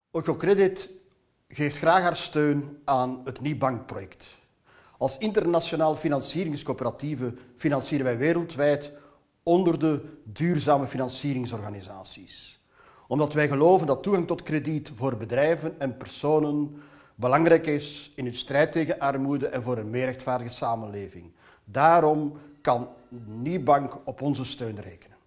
Ococredit geeft graag haar steun aan het Nibank-project. Als internationaal financieringscoöperatieve financieren wij wereldwijd honderden duurzame financieringsorganisaties. Omdat wij geloven dat toegang tot krediet voor bedrijven en personen belangrijk is in hun strijd tegen armoede en voor een meer rechtvaardige samenleving. Daarom kan Nibank op onze steun rekenen.